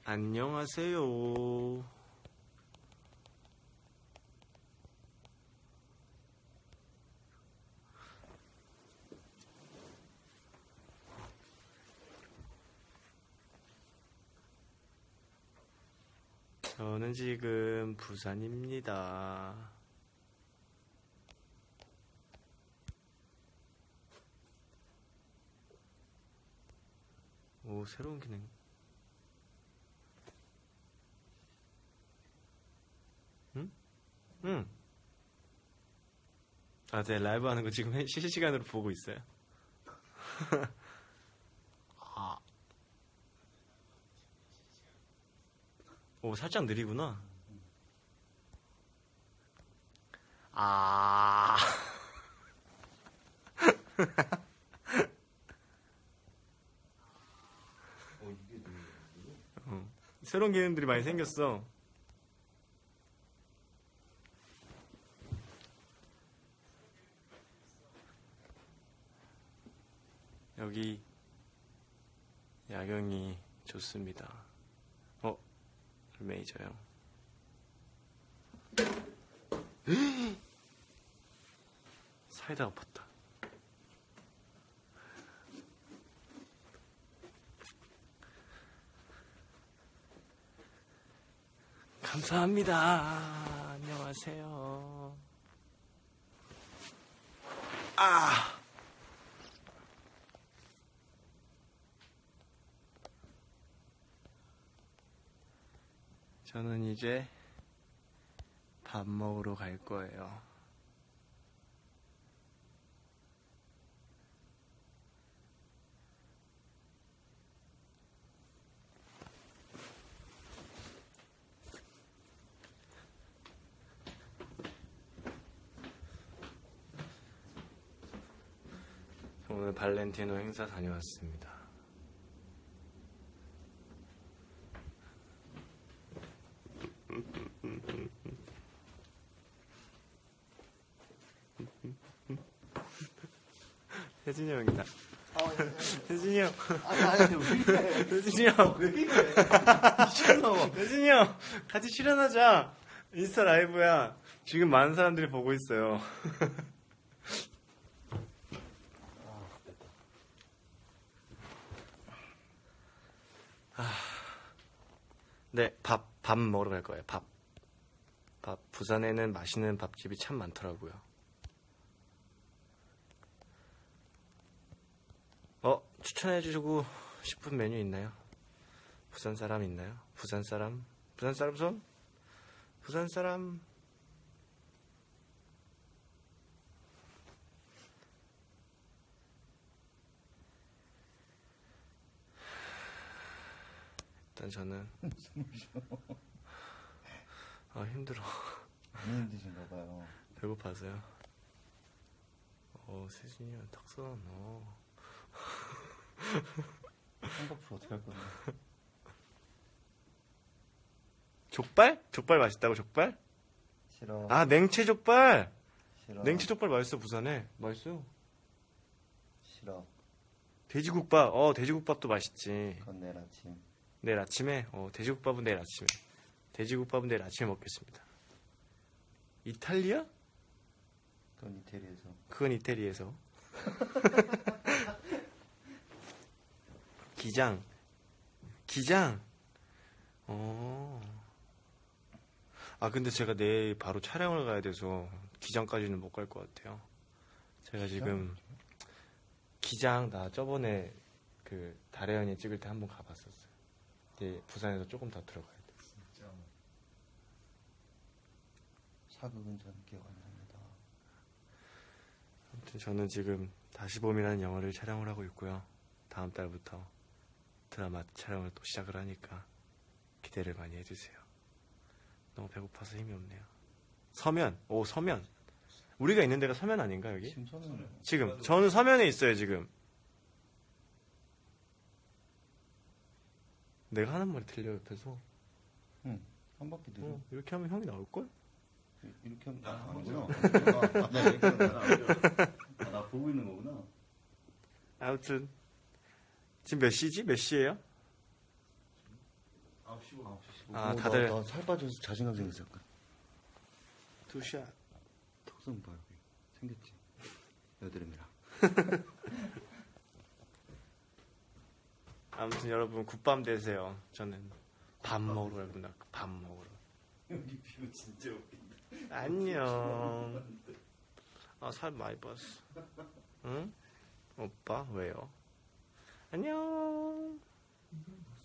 안녕하세요. 저는 지금 부산입니다. 오, 새로운 기능. 응? 응. 아, 네, 라이브 하는 거 지금 실시간으로 보고 있어요. 아. 오, 살짝 느리구나. 아. 새로운 기능들이 많이 생겼어. 여기 야경이 좋습니다. 메이저요. 사이다가 팠다. 감사합니다. 안녕하세요. 아! 저는 이제 밥 먹으러 갈 거예요. 오늘 발렌티노 행사 다녀왔습니다. 혜진이 형이다. 혜진이 형. 아니, 왜 이래? 혜진이 형. 왜 이래? 미쳤나봐. 혜진이 형, 같이 출연하자. 인스타 라이브야. 지금 많은 사람들이 보고 있어요. 네, 밥 먹으러 갈 거예요. 밥. 부산에는 맛있는 밥집이 참 많더라고요. 추천해주고 싶은 메뉴 있나요? 부산 사람 있나요? 부산 사람 손? 부산 사람. 일단 저는 힘들어. 많이 힘드신가 봐요. 배고파서요. 세진이 형 탁선. 쌍꺼풀 어떻게 할 건데? 족발? 족발 맛있다고, 족발? 싫어. 냉채 족발! 싫어. 냉채 족발 맛있어, 부산에. 맛있어요. 싫어. 돼지국밥, 돼지국밥도 맛있지. 그건 내일 아침. 내일 아침에? 돼지국밥은 내일 아침에. 돼지국밥은 내일 아침에 먹겠습니다. 이탈리아? 그건 이태리에서. 그건 이태리에서. 기장. 근데 제가 내일 바로 촬영을 가야 돼서 기장까지는 못 갈 것 같아요. 제가 지금 기장, 나 저번에 그 달의 연인 찍을 때 한번 가봤었어요. 이제 부산에서 조금 더 들어가야 돼. 진짜. 사극은 전 기억 안 납니다. 아무튼 저는 지금 다시 봄이라는 영화를 촬영을 하고 있고요. 다음 달부터 드라마 촬영을 또 시작을 하니까 기대를 많이 해주세요. 너무 배고파서 힘이 없네요. 서면. 우리가 있는 데가 서면 아닌가, 여기? 지금 저는 서면에 있어요, 지금. 내가 하는 말이 들려, 옆에서. 응, 한 바퀴 들어. 이렇게 하면 형이 나올걸? 이렇게 하면 아니구나. 나 이렇게 하면 나 보고 있는 거구나. 아무튼 지금 몇 시지? 몇 시예요? 9시 15분. 아, 다들- 나살 빠져서 자신감 생겼어, 약간. 투샷. 턱선 봐, 여기. 생겼지. 여드름이랑. 아무튼 여러분 굿밤 되세요. 저는 밥 먹으러 갑니다. 밥 먹으러. 여기 뷰 진짜 웃긴다. 안녕. 아, 살 많이 빠졌어. 응? 오빠 왜요? 안녕.